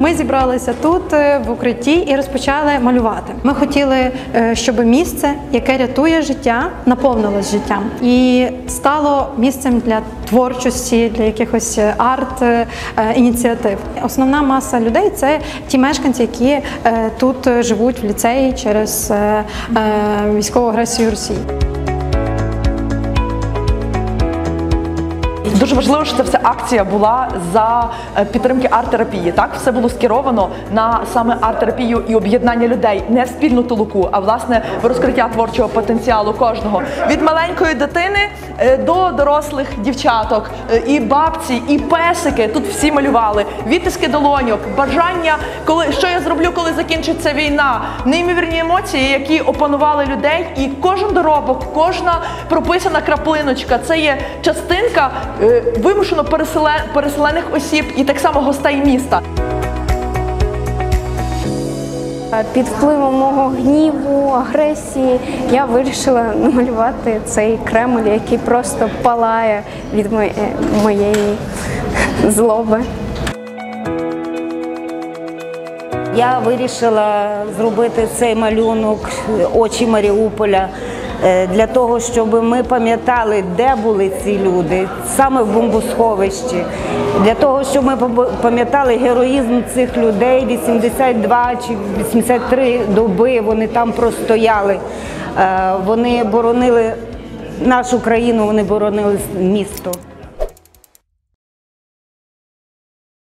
ми зібралися тут, в укритті, і розпочали малювати. Ми хотіли, щоб місце, яке рятує життя, наповнилось життям. І стало місцем для творчості, для якихось арт-ініціатив. Основна маса людей – це ті мешканці, які тут живуть в ліцеї через військову агресію Росії. Дуже важливо, що ця вся акція була за підтримки арт-терапії. Так, все було скеровано на саме арт-терапію і об'єднання людей, не в спільну толоку, а власне в розкриття творчого потенціалу кожного. Від маленької дитини до дорослих дівчаток, і бабці, і песики. Тут всі малювали. Відтиски долоньок, бажання, що я зроблю, коли закінчиться війна. Неймовірні емоції, які опанували людей. І кожен доробок, кожна прописана краплиночка – це є частинка вимушено переселених осіб і так само гостей міста. Під впливом мого гніву, агресії я вирішила намалювати цей Кремль, який просто палає від моєї злоби. Я вирішила зробити цей малюнок «Очі Маріуполя» для того, щоб ми пам'ятали, де були ці люди, саме в бомбосховищі. Для того, щоб ми пам'ятали героїзм цих людей. 82 чи 83 доби вони там простояли. Вони боронили нашу країну, вони боронили місто.